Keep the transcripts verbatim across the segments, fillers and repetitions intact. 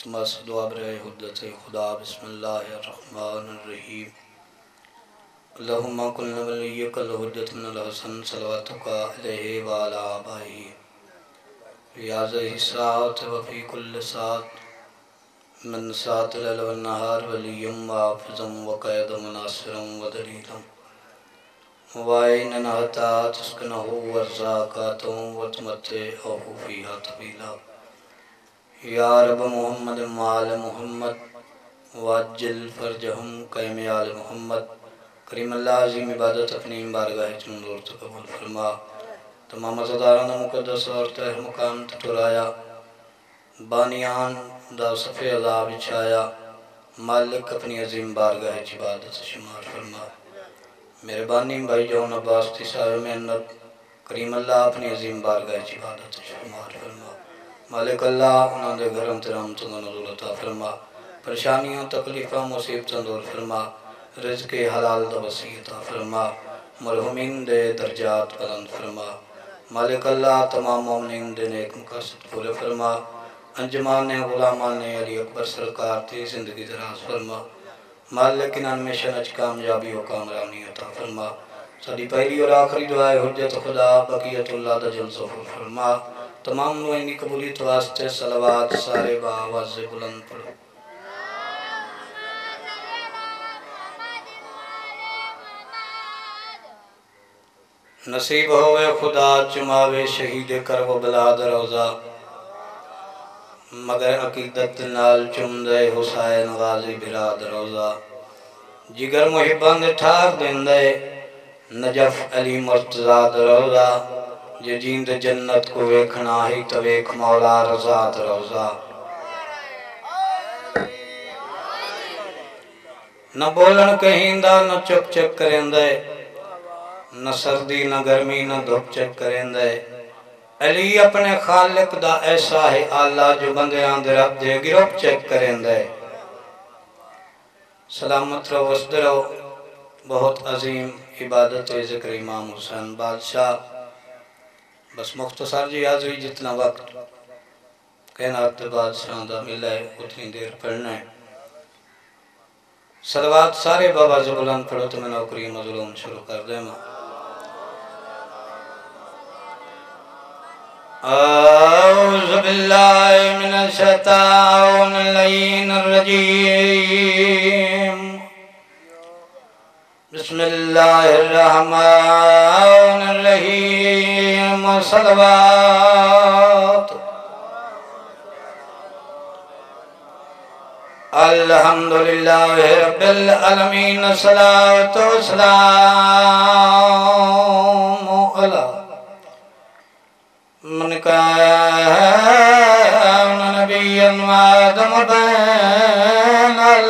बस दुआ बरे हुद्दत खुदा बिस्मिल्लाहिर्रहमानिर्रहीम अल्लाहुम्मा कुल्ल वलिय्यकल हुद्दत मिनल हसन सलवातुका अलैहि व अला आबाइहि या ज़ही सात व फी कुल्ल सात मन सात लैल व नहार वलिय्यम व हाफ़िज़म व क़ैदम व नासिरम व दलीलम व ऐनन हत्ता तस्कनहु व रज़ाक़तहु व तुमत्तिअहु फ़ीहा तवीला या रब मोहम्मद माल मोहम्मद वाजिल फरजहुम क़ैम आल मोहम्मद करीम अल्लाह अज़ीम इबादत अपनी बारगाह च मंजूर तक़ब्बुल फरमा। तमाम अज़ादारान मुक़द्दस और तहर मुकाम ठुराया बानियान दा सफ़े अज़ा बिछाया मालिक अपनी अज़ीम बारगाह च इबादत शुमार फरमा। मेहरबानी भाई जौन अब्बास तिसाब मेहनत करीम अल्लाह अपनी अज़ीम बारगाह च इबादत शुमार फरमा। मालिक अल्लाह उन्होंने घरों तराम नज़ूल अता फरमा। परेशानियों तकलीफ़ा मुसीबतों दूर फरमा। रिज़्क़ हलाल दा वसीयता फरमा। मरहुमीन दे दर्जात बुलंद फरमा। मालिक अल्लाह तमाम मोमिनीन दे नेक मक़ासद पूरे फरमा। अंजमान गुलामान अली अकबर सरकार की ज़िंदगी दराज फरमा। मालिक इन हमेशा नच कामयाबी और कामरानी अता फरमा। साडी पहली और आखिरी दुआ है हुज्जत खुदा बक़ियतुल्लाह दा जल ज़हूर फरमा। तमाम नुइनी कबूलियत वास्ते सलवात सारे बावाज़ बुलंद पढ़ो। नसीब होवे खुदा चुमावे शहीद करब बिलाद रोज़ा मगर अकीदत नाल चुमदे हुसैन गाज़ी बिराद रोज़ा जिगर मुहिबान दे ठार देंदे नजफ अली मुर्तज़ा रोज़ा जे जींद जन्नत को वेखना ही तो वेख मौला रज़ा रोज़ा। न बोलन कहिंदा न चुप चुप करेंदे न सर्दी न गर्मी न धुप चक करेंदे अली अपने खालिक दा ऐसा है आला जो बंदियां दे रब दे गिरफ्त चेक करेंदे। सलामत रहो वसद रहो। बहुत अजीम इबादत ज़िक्र इमाम हुसैन बादशाह। बस मुख्तसर जी हाज़िरी जितना वक्त कहनात बादशाह दा मिला है उतनी देर पढ़ना है। सलवात सारे बाबा ज़ुबान पढ़ो तो मैं नौकरी मज़लूम शुरू कर दे। औज़ु बिल्लाहि मिनश शैतानिर रजीम। बिस्मिल्लाहिर रहमानिर रहीम। सलवात अल्हम्दुलिल्लाहि रब्बिल आलमीन। सलातो सलामु अला मन कान नबिय्यन व आदम बैनल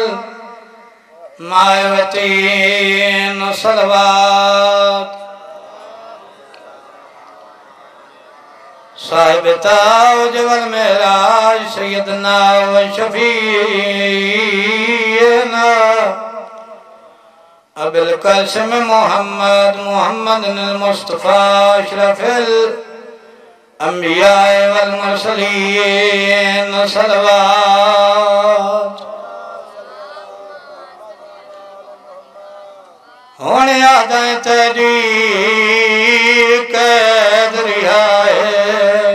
मायवतीन। सलवात साहिब ताज वल मेराज सैयदना व शफीना अबुल कासिम मोहम्मद मोहम्मद मुस्तफा अशरफिल अंबिया वल मुरसलीन। सलवात होने आ जाए तेरी कैद रिहाए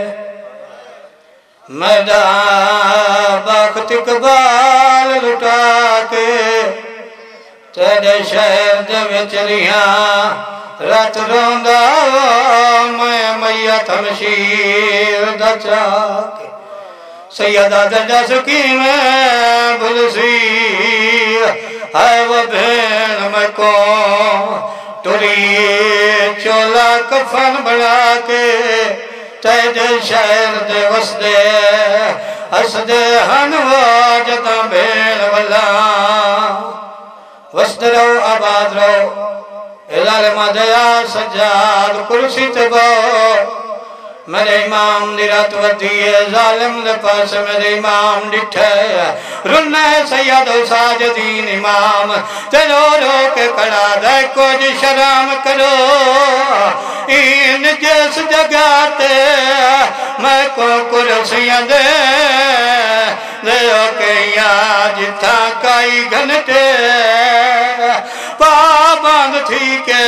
मैदान बख्त इकबाल लुटा के तेरे शहर दे विच रिहा रात रोंदा मैं मैया तमशीर दा चाके सैयदा दर्जा सुकी में बुलसी है वो भेण मैं को तुरी चोला कफन बना के तेरे शहर दे वसदे हसदे हन वो जदा भेण वाला वसद रहो आबाद रहो इलाल मदया सजाद कुर्सी ते बो मेरे इमाम दी रात वधी है जालिम दे पास मेरे इमाम डिठे रुन्ना सैयद साजदीन इमाम ते रो रो के खड़ा दे कुछ शर्म करो इन जिस जगह ते मैं को कुर्सियां दे दयो कया जिथा काई घंटे पाबंद थी के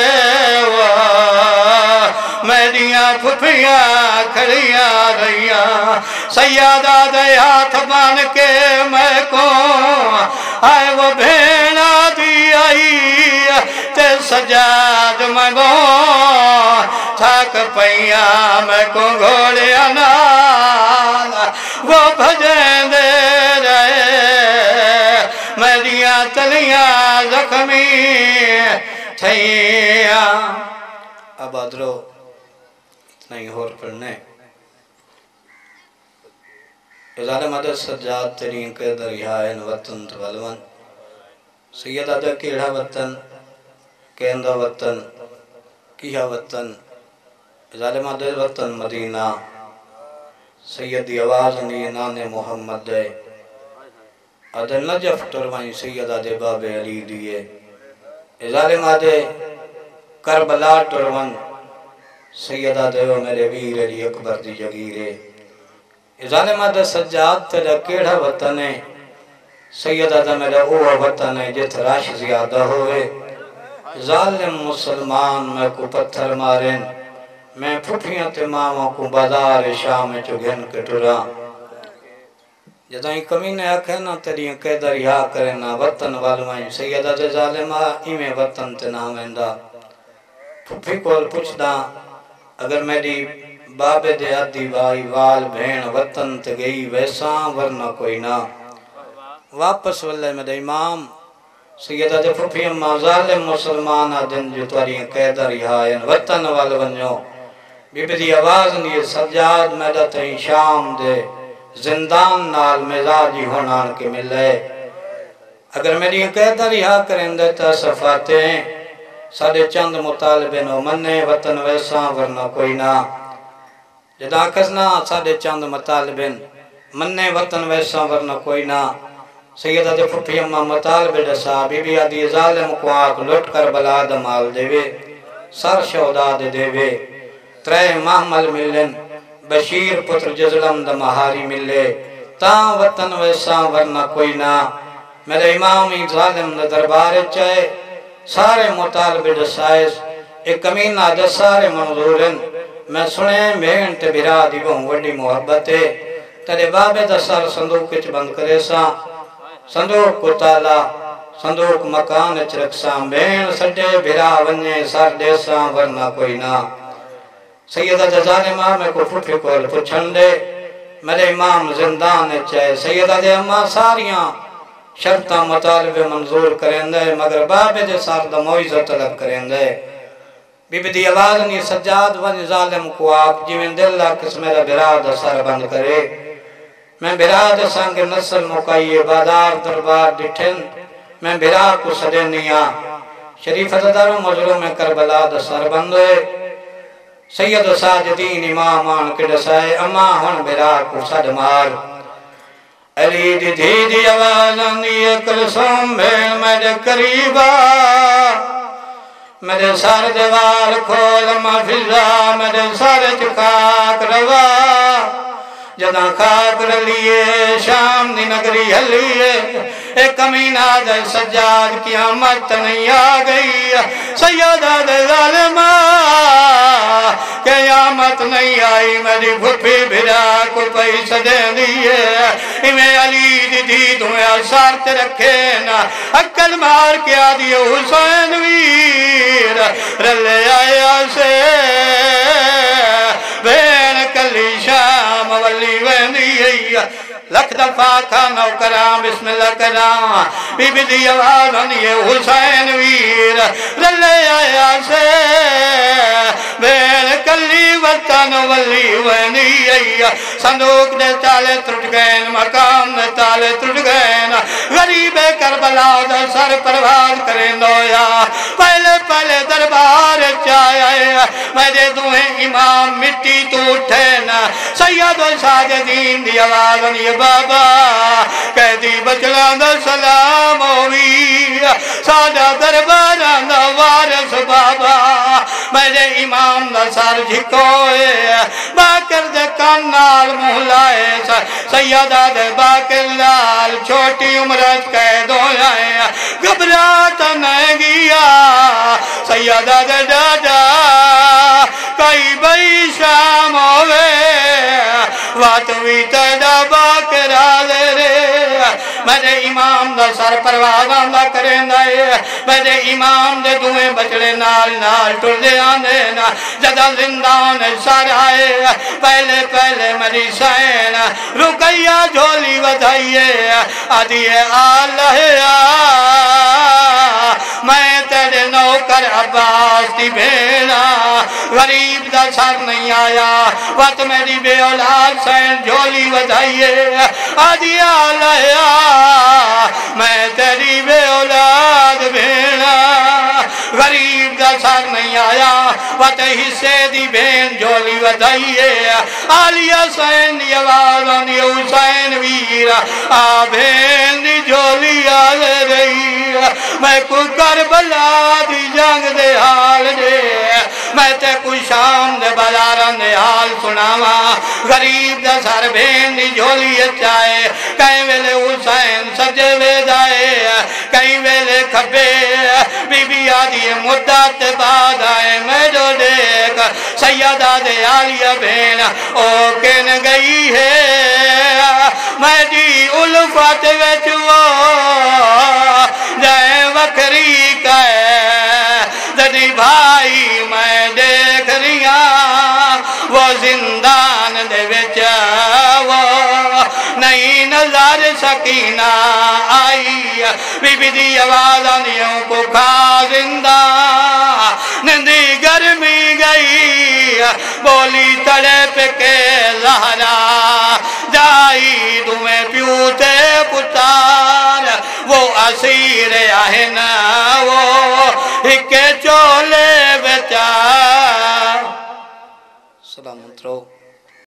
मेरिया फुफिया खड़िया रहिया सैयदा दे हाथ बन के मैं को आए वो भेड़ा दी आई ते सजाद मगो थक पैया मैं को घोड़िया नाल वो भजन दे रहे मेरिया तलिया जख्मी थैया। अब आदरो इतना ही होर पढ़ने इज़ाले मदद सज्जाद तेरी के दरियाए वतन तवलवन सैयद आदा केड़ा वतन केंदा वतन किया वतन इज़ाले मदद वतन मदीना सैयद दी आवाज़ नी नाने मोहम्मद दे आदे नजफ टरवाई सैयद आदे बाबे अली दिए इज़ाले मदे करबला टरवन सैयद आदे मेरे वीर अली अकबर दी जगीरे इज़ाले मदद सज्जाद तेरा केड़ा वतन है सैयद आदा मेरा वो वतन है जिथ रश ज्यादा होवे जालिम मुसलमान मैं को पत्थर मारेन मैं फुफियां ते मामा को बाजार शाम चुगन के टुरा जदाई कमीने आखे ना तेरी के दरिया करे ना वतन वालवाई सैयद आदा जालिमा इमे वतन ते ना वेंदा फुफी कोल पुछदा अगर मेरी बाबे दे आदि भाई वाल भेण वतन ते गई वैसा वरना कोई ना वापस वल्ले मेरे इमाम सैयद आदे फुफी अम्मा जालिम मुसलमान आदन जो तवारी कैदर रिहायन वतन वाल वन्यो बीबी दी आवाज नी सज्जाद मैदा तई शाम दे जिंदान नाल मिजाजी होना के मिले अगर मेरी कैदर रिहा करेंदे ता सफाते साडे चंद मुतालबे नो मन्ने वतन वैसा वरना कोई ना जदा कसना साडे चंद मुतालबिन मन्ने वतन वैसा वरना कोई ना सैयद आदे फुफी अम्मा मुतालबे दसा बीबी आदि जालिम को आख लुट कर बला दमाल देवे सर शौदा दे देवे त्रै महमल मिलन बशीर पुत्र जजलम दमहारी मिले ता वतन वैसा वरना कोई ना मेरे इमाम ही जालिम द दरबार चाहे सारे मुतालबे दसाए एक कमीना दे सारे मंजूरन मैं सुने भेण ते बिरा दी बहु वड्डी मोहब्बत है तेरे बाबे दा सर संदूक विच बंद करे सा संदूक को ताला संदूक मकान च रखसा भेण सडे बिरा वने सर देसा वरना कोई ना सैयदा जालिमा में को फुफी कोल पुछन दे मेरे इमाम जिंदान च सैयदा दे अम्मा सारियां शर्तां मुतालबे मंजूर करेंदे मगर बाबे दे सर दा मुइज़्ज़त तलब करेंदे बीबी दी आवाज नी सज्जाद वन जालिम को आप जिवें दिल ला किस मेरा बिरा दा सर बंद करे मैं बिरा दे संग नस्ल मुकाइए बाजार दरबार डिठन मैं बिरा को सदेनिया शरीफ अज़दारो मजलूम में करबला दा सर बंद होए सैयद साजिदीन इमाम आन के दसाए अम्मा हुन बिरा को सद मार अली दी धी दी आवाज आंदी कुलसुम भेण मेरे करीबा मेरे सारे देवाल खोल मफिजा मेरे सारे चुकाक रवा जदा खाक रलिए शाम दी नगरी हलिए एक कमीना दे सज्जाद क़यामत नहीं आ गई सैयदा दे ज़ालिमा क़यामत नहीं आई मेरी फुफी बिरा को पैसा दे दिए इमें अली दी दी दुआ शर्त रखे ना अक्ल मार के आ दियो हुसैन वीर रले आया से भेण कली शाम वली वेंदी लख दफा खानो करा बिस्मिल्लाह करा बीबी दी आवाज आनी हुसैन वीर रले आया से भेण कली वतन वली वेंदी संदूक दे ताले टूट गए मकाम दे ताले टूट गए गरीब करबला दा सर परवाज करेंदो या पहले पहले दरबार चाया मेरे दुहे इमाम मिट्टी तो उठे ना सैयद साजिदीन दी आवाज आनी बाबा कहदी बचला दा सलाम होवी साडा दरबार दा वारिस बाबा मेरे इमाम दा सर झिकोए बाक बाकर दे कान नाल मुंह लाए सैयदा दे बाकर लाल छोटी उम्र कैद होया है घबराहट नहीं गया सैयदा दे दादा कई बई शाम होवे वात भी तेरा बाकरा दे रे मेरे इमाम दा सर परवाज़ दा करेंदा है मेरे इमाम दे दुए बचड़े नाल नाल टुरदे आंदे ना जदा जिंदान सर आए पहले पहले मेरी सैन रुकैया झोली बधाइए आदि आलया मैं तेरे नौकर अब्बास की भेड़ा गरीब दा सर नहीं आया वत मेरी बे औलाद सैन झोली बधाइए आदि आलया मैं तेरी बे औलाद भेड़ा गरीब दा सर नहीं आया वत हिस्से दी भेन झोली बधाइए आलिया सैन दी आवाज आंदी हुसैन वीर आ भेन दी झोली आ रही मैं को करबला दी जंग दे हाल दे मैं ते कोई शाम दे बाजारां दे हाल सुनावा गरीब दा सर भेन दी झोली चाहे कई वेले हुसैन सजे वे जाए कई वेले खबे बीबी आदि मुद्दत बाद आए मैं जो देख सैयदा दे आलिया भेन ओ किन गई है मैं दी उल्फत विच वो जय वखरी कदी भाई मैं देख रिया वो जिंदान दे विच वो नहीं नजर सकीना आई बीबी दी आवाज आंदियों को खा जिंदा नंदी गर्मी गई बोली तड़प के लहरा जाई तुम्हें प्यूते पुतार वो असीर आहे ना वो हिके चोले बेचा सलाम